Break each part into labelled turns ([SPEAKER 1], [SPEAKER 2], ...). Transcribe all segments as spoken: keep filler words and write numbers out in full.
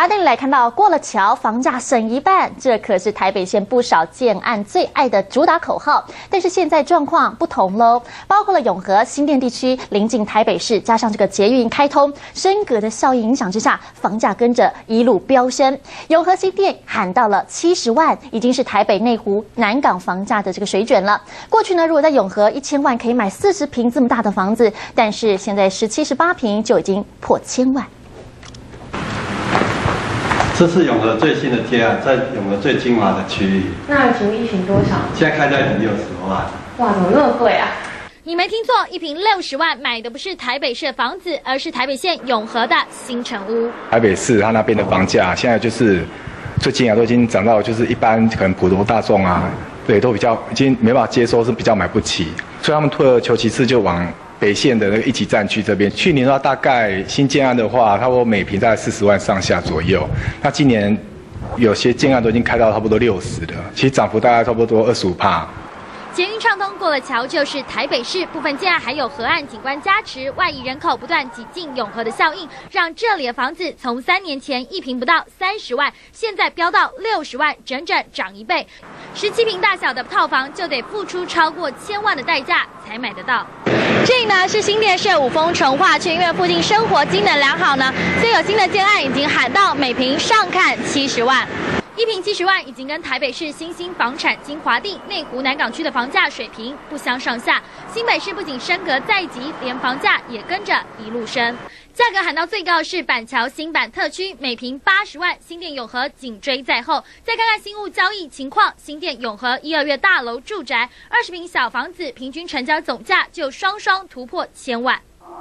[SPEAKER 1] 来带你来看到过了桥，房价省一半，这可是台北县不少建案最爱的主打口号。但是现在状况不同喽，包括了永和、新店地区临近台北市，加上这个捷运开通，升格的效应影响之下，房价跟着一路飙升。永和新店喊到了七十万，已经是台北内湖、南港房价的这个水准了。过去呢，如果在永和一千万可以买四十坪这么大的房子，但是现在十七十八坪就已经破千万。
[SPEAKER 2] 这是永和最新的接案，在永和最精华的区域。
[SPEAKER 3] 那请问一坪多少？
[SPEAKER 2] 现在开在一坪六十万。
[SPEAKER 3] 哇，怎么那么贵啊？
[SPEAKER 4] 你没听错，一坪六十万买的不是台北市的房子，而是台北县永和的新城屋。
[SPEAKER 5] 台北市它那边的房价现在就是最近啊，都已经涨到就是一般可能普罗大众啊，对，都比较已经没办法接收，是比较买不起，所以他们退而求其次就往。 北县的那个一级战区这边，去年的话大概新建案的话，差不多每坪大概四十万上下左右。那今年有些建案都已经开到差不多六十了，其实涨幅大概差不多二十五趴。
[SPEAKER 4] 捷运畅通过了桥，就是台北市部分建案还有河岸景观加持，外移人口不断挤进永和的效应，让这里的房子从三年前一坪不到三十万，现在飙到六十万，整整涨一倍。十七坪大小的套房就得付出超过千万的代价才买得到。 这里呢是新店市五峰重划区，因为附近生活机能良好呢，所以有新的建案已经喊到每坪上看七十万。 一坪七十万已经跟台北市新兴房产精华地、内湖南港区的房价水平不相上下。新北市不仅升格在即，连房价也跟着一路升。价格喊到最高是板桥新板特区，每坪八十万，新店永和紧追在后。再看看新屋交易情况，新店永和一二月大楼住宅二十坪小房子，平均成交总价就双双突破千万。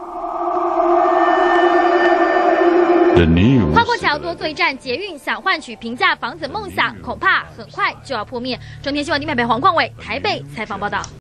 [SPEAKER 4] 跨过桥多做一站捷运，想换取平价房子梦想，恐怕很快就要破灭。中天新闻林北北黄冠伟台北采访报道。